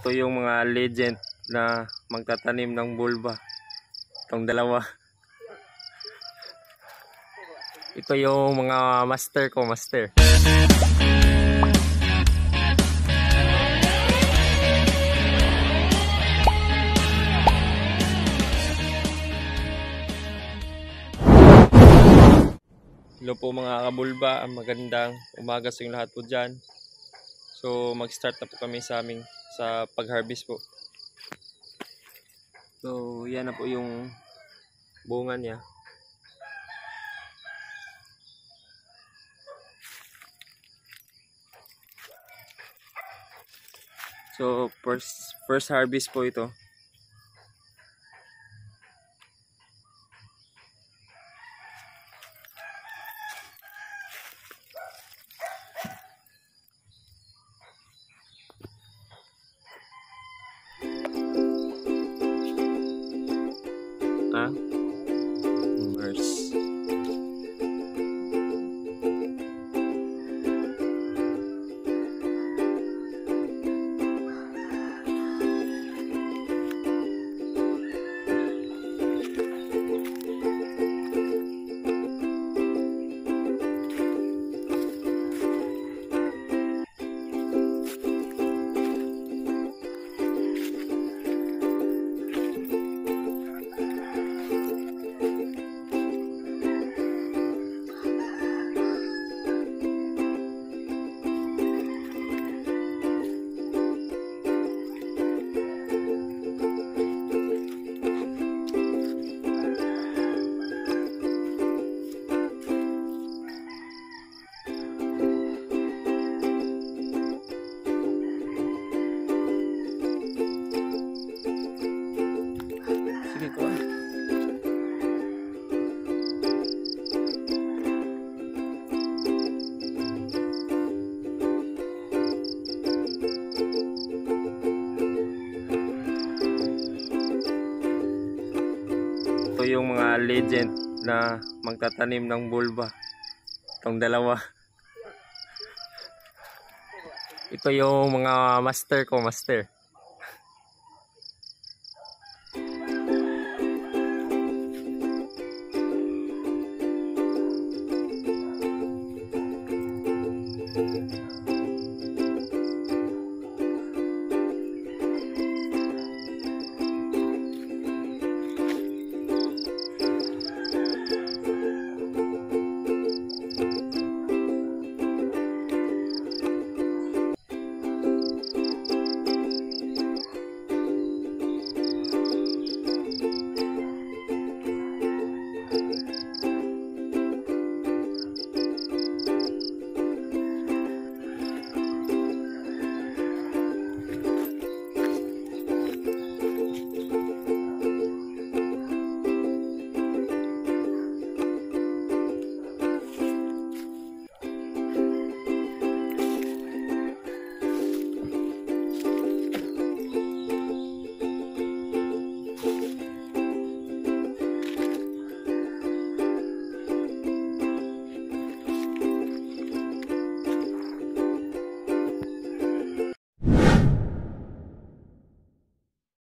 Ito yung mga legend na magtatanim ng bulba. Itong dalawa. Ito yung mga master ko, master. Hello po mga kabulba, magandang umaga sa inyong lahat po dyan. So mag-start na po kami sa pag-harvest po. So yan na po yung bunga niya. So first harvest po ito. Boomers. Ito yung mga legend na magtatanim ng bulba. Itong dalawa. Ito yung mga master ko, master.